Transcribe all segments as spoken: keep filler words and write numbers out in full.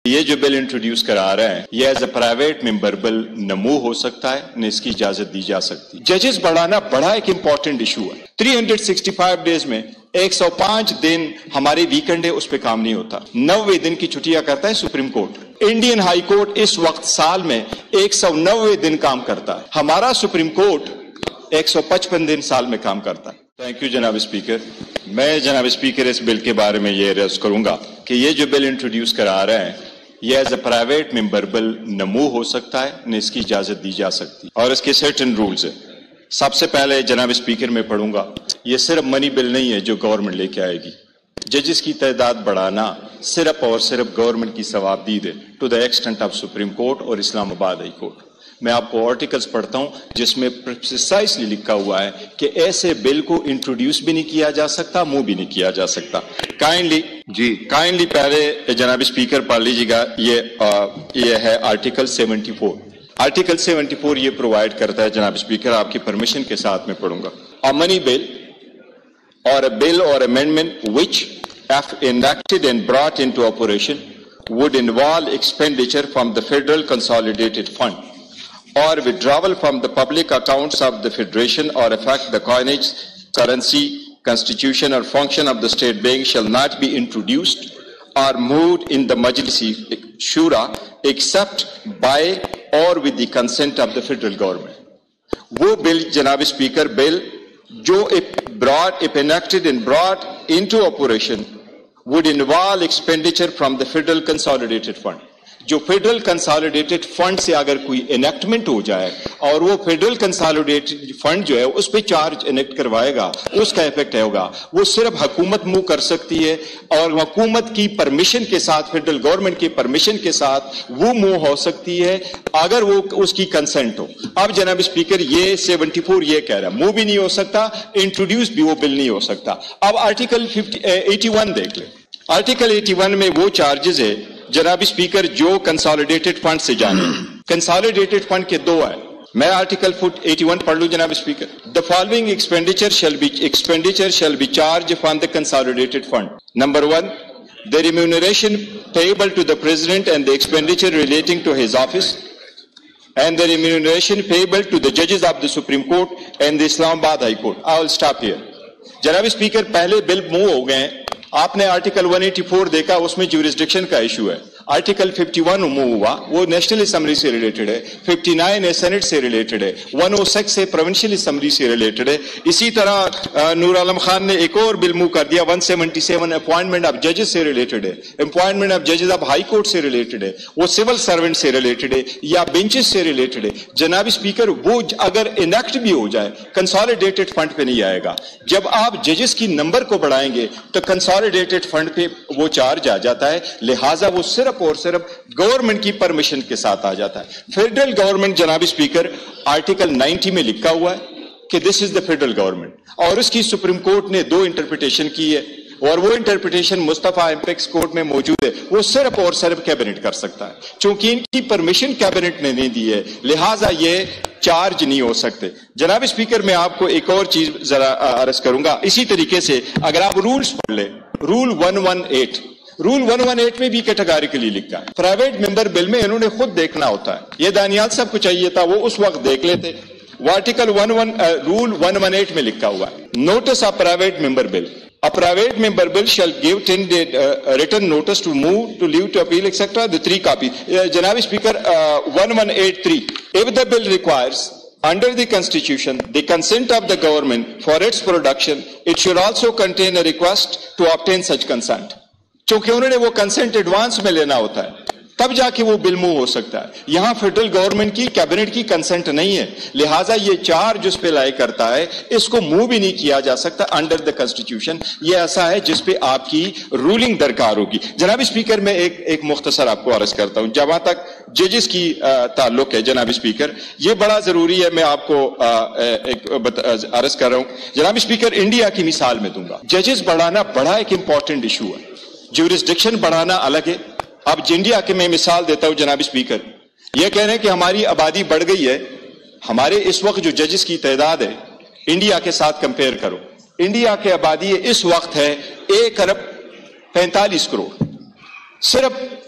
یہ جو بل انٹروڈیوس کرا رہے ہیں یہ ایز اے پرائیویٹ ممبر بل نمو ہو سکتا ہے نہ اس کی اجازت دی جا سکتی. ججز بڑھانا بڑا ایک امپورٹنٹ ایشو ہے. تین سو پچاس ڈیز میں ایک سو پانچ دن ہمارے ویکنڈ ہے اس پہ کام نہیں ہوتا. نوے دن کی چھٹیاں کرتا ہے supreme court. Indian high court اس وقت سال میں ایک سو نوے دن کام کرتا ہے. ہمارا سپریم کورٹ ایک سو پچپن دن سال میں کام کرتا ہے. تھینک یو جناب اسپیکر. میں جناب اسپیکر اس بل کے بارے میں یہ عرض کروں گا کہ یہ جو بل انٹروڈیوس کرا رہے ہیں یہ ایز اے پرائیویٹ ممبر بل نمو ہو سکتا ہے نہ اس کی اجازت دی جا سکتی اور اس کے سرٹن رولز ہیں. سب سے پہلے جناب اسپیکر میں پڑھوں گا یہ صرف منی بل نہیں ہے جو گورنمنٹ لے کے آئے گی. ججز کی تعداد بڑھانا صرف اور صرف گورنمنٹ کی ثوابدید ہے to the extent of supreme court اور اسلام آباد ہائی کورٹ. میں آپ کو آرٹیکلز پڑھتا ہوں جس میں پریسائزلی لکھا ہوا ہے کہ ایسے بل کو انٹروڈیوس بھی نہیں کیا جا سکتا, موو بھی نہیں کیا جا سکتا. کائنڈلی جی کائنڈلی پہلے جناب اسپیکر پڑھ لیجیے گا. یہ آ, یہ ہے article seventy four. Article seventy four یہ پرووائڈ کرتا ہے جناب اسپیکر, آپ کی پرمیشن کے ساتھ میں پڑھوں گا. A money bill or a bill or amendment which if enacted and brought into operation would involve expenditure from the federal consolidated fund or withdrawal from the public accounts of the federation or affect the coinage, currency, constitution or function of the state bank shall not be introduced or moved in the Majlis Shura except by or with the consent of the federal government. وہ بل جناب speaker بل جو if brought, if enacted and brought into operation would involve expenditure from the federal consolidated fund. جو federal consolidated fund سے اگر کوئی enactment ہو جائے اور وہ فیڈرل کنسالیڈیٹڈ فنڈ جو ہے اس پہ چارج انیکٹ کروائے گا, اس کا افیکٹ ہوگا. وہ صرف حکومت موو کر سکتی ہے اور حکومت کی پرمیشن کے ساتھ, فیڈرل گورنمنٹ کی پرمیشن کے ساتھ وہ موو ہو سکتی ہے اگر وہ اس کی کنسنٹ ہو. اب جناب اسپیکر یہ سیونٹی فور یہ کہہ رہا ہے موو بھی نہیں ہو سکتا, انٹروڈیوس بھی وہ بل نہیں ہو سکتا. اب آرٹیکل ایٹی ون دیکھ لیں. آرٹیکل ایٹی ون میں وہ چارجز ہے جناب اسپیکر جو کنسالیڈیٹڈ فنڈ سے جانے. کنسالیڈیٹڈ فنڈ کے دو ہیں. میں آرٹیکل ایٹی ون پڑھ لوں جناب speaker. The following expenditure shall be expenditure shall be charged upon the consolidated fund. Number one, the remuneration payable to the president and the expenditure relating to his office, and the remuneration payable to the judges of the Supreme Court and the Islamabad High Court. I will stop here. جناب speaker پہلے bill move ہو گئے ہیں. آپ نے article one eighty four دیکھا, اس میں جیورسڈکشن کا issue ہے. آرٹیکل ففٹی ون موو ہوا, وہ نیشنل اسمبلی سے ریلیٹڈ ہے. ففٹی نائن ہے سینٹ سے ریلیٹڈ ہے. ون او سکس سے پروونشل اسمبلی سے ریلیٹڈ ہے. اسی طرح نور عالم خان نے ایک اور بل موو کر دیا one seventy seven appointment of ججز سے ریلیٹڈ ہے. اپوائنٹمنٹ آف ججز آف ہائی کورٹ سے ریلیٹڈ ہے. وہ سول سروینٹ سے ریلیٹڈ ہے یا بینچز سے ریلیٹڈ ہے. جناب اسپیکر وہ اگر انیکٹ بھی ہو جائے کنسالیڈیٹڈ فنڈ پہ نہیں آئے گا. جب آپ ججز کی نمبر کو بڑھائیں گے تو کنسالیڈیٹڈ فنڈ پہ وہ چارج آ جاتا ہے, لہٰذا وہ صرف اور صرف گورنمنٹ کی پرمیشن کے ساتھ آ جاتا ہے. فیڈرل گورنمنٹ جناب اسپیکر آرٹیکل نائنٹی میں لکھا ہوا ہے کہ دس از دا فیڈرل گورنمنٹ, اور اس کی سپریم کورٹ نے دو انٹرپریٹیشن کی ہے اور وہ انٹرپریٹیشن مصطفیٰ امپیکس کورٹ میں موجود ہے. وہ صرف اور صرف کیبنٹ کر سکتا ہے. چونکہ ان کی پرمیشن کیبنٹ نے نہیں دی ہے لہٰذا یہ چارج نہیں ہو سکتے. جناب اسپیکر میں آپ کو ایک اور چیز ذرا عرض کروں گا. اسی طریقے سے اگر آپ رولز پڑھ لیں, rule one one eight rule one one eight میں بھی کیٹیگوریکلی لکھا ہے. پرائیویٹ ممبر بل میں انہوں نے خود دیکھنا ہوتا ہے. یہ دانیال صاحب کو چاہیے تھا وہ اس وقت دیکھ لیتے. وہ article one one rule one one eight میں لکھا ہوا ہے, notice of private member bill. A private member bill shall give ten day uh, written notice to move, to leave, to appeal, et cetera. The three copies. Uh, Janab Speaker, uh, one one eight three. If the bill requires, under the Constitution, the consent of the government for its production, it should also contain a request to obtain such consent. چونکہ انہوں نے وہ consent advance میں لینا ہوتا ہے تب جا کے وہ بل موو ہو سکتا ہے. یہاں فیڈرل گورنمنٹ کی کیبنٹ کی کنسنٹ نہیں ہے, لہٰذا یہ چارج اس پہ لائے کرتا ہے, اس کو موو بھی نہیں کیا جا سکتا انڈر دا کنسٹیٹیوشن. یہ ایسا ہے جس پہ آپ کی رولنگ درکار ہوگی. جناب اسپیکر میں ایک ایک مختصر آپ کو عرض کرتا ہوں. جہاں تک ججز کی تعلق ہے جناب اسپیکر, یہ بڑا ضروری ہے, میں آپ کو ایک عرض کر رہا ہوں. جناب اسپیکر انڈیا کی مثال میں دوں گا. ججز بڑھانا بڑا ایک امپورٹنٹ ایشو ہے, جیورسڈکشن بڑھانا الگ ہے. اب انڈیا کے میں مثال دیتا ہوں جناب اسپیکر. یہ کہہ رہے ہیں کہ ہماری آبادی بڑھ گئی ہے, ہمارے اس وقت جو ججز کی تعداد ہے انڈیا کے ساتھ کمپیئر کرو. انڈیا کی آبادی اس وقت ہے ایک ارب پینتالیس کروڑ. صرف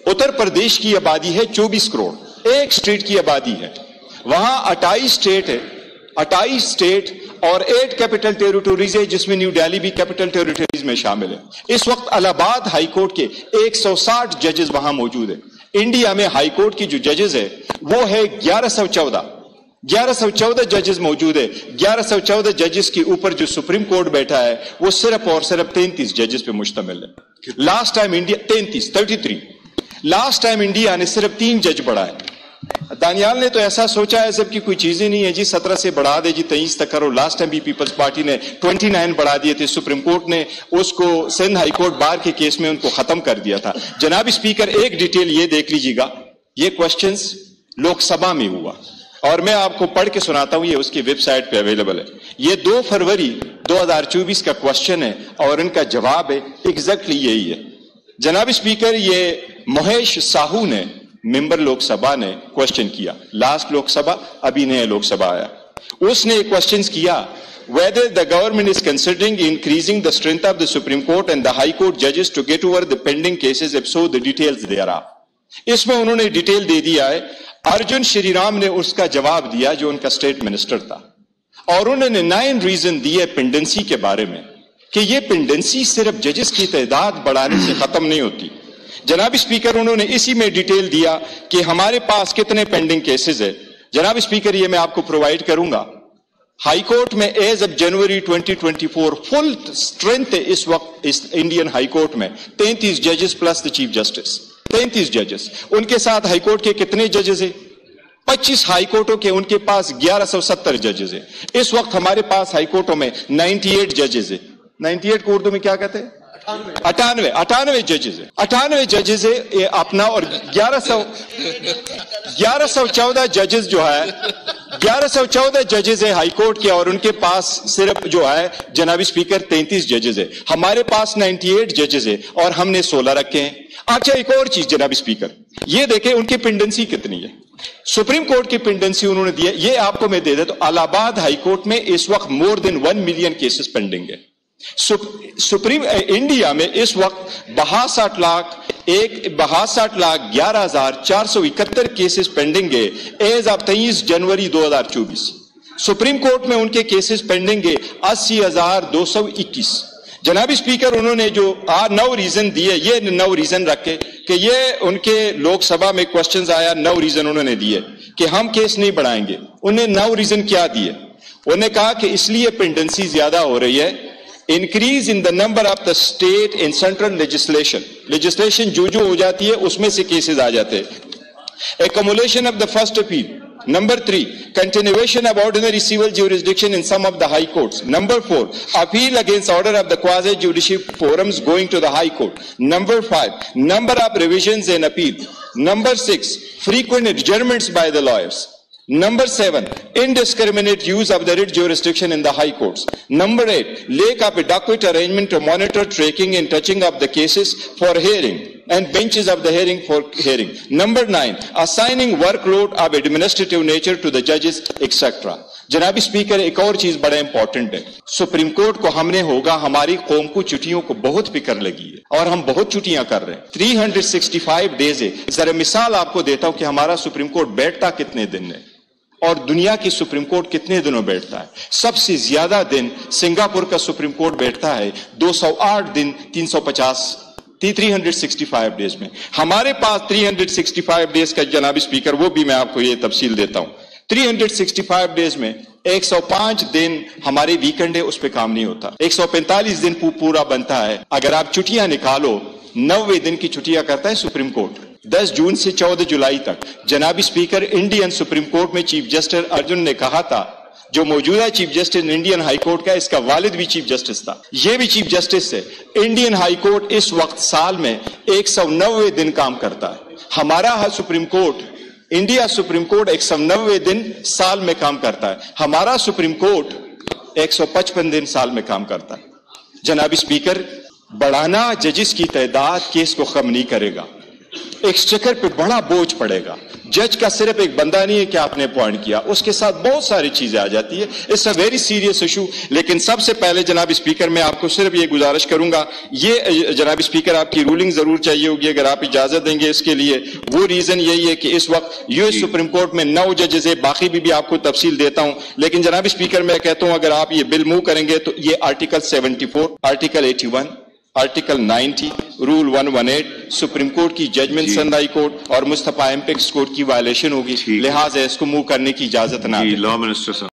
उत्तर प्रदेश की आबादी है चौबीस करोड़, एक स्टेट की आबादी है, वहां अट्ठाईस स्टेट है, अट्ठाईस स्टेट और एट कैपिटल टेरिटोरीज है, जिसमें न्यू दिल्ली भी कैपिटल टेरिटोरीज में शामिल है। इस वक्त इलाहाबाद हाई कोर्ट के एक सौ साठ जजेस वहां मौजूद है। इंडिया में हाई कोर्ट की जो जजेस है वो है ग्यारह सौ चौदह ग्यारह सौ चौदह जजेस मौजूद है। ग्यारह सौ चौदह जजेस के ऊपर जो सुप्रीम कोर्ट बैठा है वो सिर्फ और सिर्फ तैंतीस जजेस पे मुश्तमिल है। लास्ट टाइम इंडिया तैंतीस thirty three last time India ने सिर्फ तीन जज बढ़ाए। दानियाल ने तो ऐसा सोचा है जबकि कोई चीज ही नहीं है जी, सत्रह से बढ़ा दे जी, तेईस तक करो। लास्ट टाइम भी पीपल्स पार्टी ने उनतीस बढ़ा दिए थे, सुप्रीम कोर्ट ने उसको सिंध हाई कोर्ट बार के केस में उनको खत्म कर दिया था। जनाब स्पीकर, एक डिटेल ये देख लीजिएगा, ये क्वेश्चंस लोकसभा में हुआ और मैं आपको पढ़ के सुनाता हूं, ये उसकी वेबसाइट पे अवेलेबल है। ये दो फरवरी दो हज़ार चौबीस का क्वेश्चन है और इनका जवाब है एग्जैक्टली यही है। जनाब स्पीकर, ये महेश साहू ने मेंबर लोकसभा ने क्वेश्चन किया, लास्ट लोकसभा, अभी नया लोकसभा आया, उसने क्वेश्चन किया whether the government is considering increasing the strength of the Supreme Court and the High Court judges to get over the pending cases, if so the details thereof। इसमें उन्होंने detail दे दिया है। अर्जुन श्रीराम ने उसका जवाब दिया जो उनका स्टेट मिनिस्टर था, और उन्होंने नाइन रीजन दिए पेंडेंसी के बारे में कि ये पेंडेंसी सिर्फ जजेस की तादाद बढ़ाने से खत्म नहीं होती। जनाब स्पीकर, उन्होंने इसी में डिटेल दिया कि हमारे पास कितने पेंडिंग केसेस है। जनाब स्पीकर, ये मैं आपको प्रोवाइड करूंगा। हाई कोर्ट में एज ऑफ जनवरी दो हज़ार चौबीस फुल स्ट्रेंथ है इस वक्त इस इंडियन हाई कोर्ट में तैंतीस जजेस प्लस द चीफ जस्टिस, तैंतीस जजेस। उनके साथ हाई कोर्ट के कितने जजेस है? पच्चीस हाई कोर्टों के उनके पास ग्यारह सौ सत्तर जजेस है। इस वक्त हमारे पास हाई कोर्टों में अट्ठानवे जजेस है। अट्ठानवे को उर्दू में क्या कहते हैं? अठानवे अठानवे जजेस है, अठानवे जजेस है ये अपना, और ग्यारह सौ ग्यारह सौ चौदह जजेस जो है ग्यारह सौ चौदह जजेस है हाई कोर्ट के, और उनके पास सिर्फ जो है जनाब स्पीकर तैंतीस जजेस है। हमारे पास अट्ठानवे जजेस है और हमने सोलह रखे हैं। अच्छा, एक और चीज जनाब स्पीकर, ये देखें उनकी पेंडेंसी कितनी है। सुप्रीम कोर्ट की पेंडेंसी उन्होंने दिया, ये आपको मैं दे दे तो इलाहाबाद हाई कोर्ट में इस वक्त more than one million cases pending है। सुप्रीम इंडिया में इस वक्त बहासठ लाख एक बहासठ लाख ग्यारह हजार चार सौ इकहत्तर केसेस पेंडिंग है एज ऑफ तेईस जनवरी दो हजार चौबीस। सुप्रीम कोर्ट में उनके केसेस पेंडिंग है अस्सी हजार दो सौ इक्कीस। जनाब स्पीकर, उन्होंने जो आ नौ रीजन दिए, ये नौ रीजन रखे कि ये उनके लोकसभा में क्वेश्चन आया, नौ रीजन उन्होंने दिए कि हम केस नहीं बढ़ाएंगे। उन्हें नौ रीजन क्या दिए? उन्हें कहा कि इसलिए पेंडेंसी ज्यादा हो रही है, increase in the number of the state in central legislation, legislation जो जो हो जाती है उसमें से केसेस आ जाते हैं। Accumulation of the first appeal. Number three, continuation of ordinary civil jurisdiction in some of the high courts. Number four, appeal against order of the quasi-judicial forums going to the high court. Number five, number of revisions and appeal. Number six, frequent adjournments by the lawyers. Number seven, indiscriminate use of the writ jurisdiction in the high courts. Number eight, lack of adequate arrangement to monitor tracking and touching of the cases for hearing and benches of the hearing for hearing. Number nine, assigning workload of administrative nature to the judges, et cetera. जनाब speaker, एक और चीज बड़ा important है। Supreme court को हमने होगा, हमारी कौम को छुट्टियों को बहुत फिक्र लगी है और हम बहुत छुट्टियां कर रहे हैं। तीन सौ पैंसठ डेज है। जरा मिसाल आपको देता हूं कि हमारा सुप्रीम कोर्ट बैठता कितने दिन है और दुनिया की सुप्रीम कोर्ट कितने दिनों बैठता है। सबसे ज्यादा दिन सिंगापुर का सुप्रीम कोर्ट बैठता है दो सौ आठ दिन तीन सौ पचास तीन सौ पैंसठ डेज में। हमारे पास तीन सौ पैंसठ डेज का जनाब स्पीकर, वो भी मैं आपको ये तफसील देता हूं। तीन सौ पैंसठ डेज में एक सौ पाँच दिन हमारे वीकेंड है, उस पर काम नहीं होता। एक सौ पैंतालीस दिन पूरा बनता है। अगर आप छुट्टियां निकालो, नब्बे दिन की छुट्टियां करता है सुप्रीम कोर्ट दस जून से चौदह जुलाई तक। जनाब स्पीकर, इंडियन सुप्रीम कोर्ट में चीफ जस्टिस अर्जुन ने कहा था, जो मौजूदा chief justice Indian high court का, इसका वालिद भी चीफ जस्टिस था, ये भी चीफ जस्टिस है। इंडियन हाई कोर्ट इस वक्त साल में एक सौ नब्बे दिन काम करता है। हमारा supreme court, India supreme court एक सौ नब्बे दिन साल में काम करता है। हमारा सुप्रीम कोर्ट एक सौ पचपन दिन साल में काम करता है। जनाब स्पीकर, बढ़ाना जजेस की तादाद केस को कम नहीं करेगा, एक्सचेकर पे बड़ा बोझ पड़ेगा। जज का सिर्फ एक बंदा नहीं है कि आपने अपॉइंट किया, उसके साथ बहुत सारी चीजें आ जाती है. It's a very serious issue. लेकिन सबसे पहले जनाब स्पीकर मैं आपको सिर्फ ये गुजारिश करूंगा, ये जनाब स्पीकर आपकी रूलिंग जरूर चाहिए होगी अगर आप इजाजत देंगे इसके लिए. वो रीजन यही है कि इस वक्त यूएस सुप्रीम कोर्ट में नौ जजेस है, बाकी भी, भी आपको तफसील देता हूं. लेकिन जनाब स्पीकर मैं कहता हूं अगर आप ये बिल मूव करेंगे तो ये article seventy four, article eighty one, article ninety, rule one one eight, supreme court की जजमेंट संदाई कोर्ट और मुस्तफा एम्पेक्स कोर्ट की वायलेशन होगी. लिहाजा इसको मूव करने की इजाजत ना. Law minister